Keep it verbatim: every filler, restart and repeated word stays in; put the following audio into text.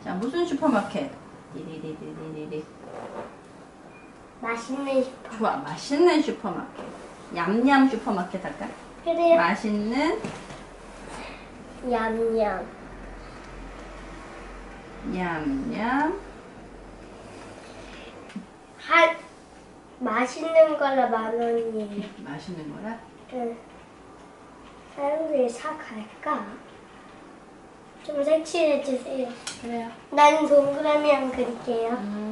자, 무슨 슈퍼마켓? 디디디디디디. 맛있는 슈퍼. 좋아, 맛있는 슈퍼마켓. 얌얌 슈퍼마켓 할까? 그래요. 맛있는 얌얌. 얌얌. 한 맛있는 거라 만 원이에요. 맛있는 거라? 응. 사람들이 사 갈까? 좀 색칠해 주세요. 그래요. 나는 동그라미 한 그릴게요. 음.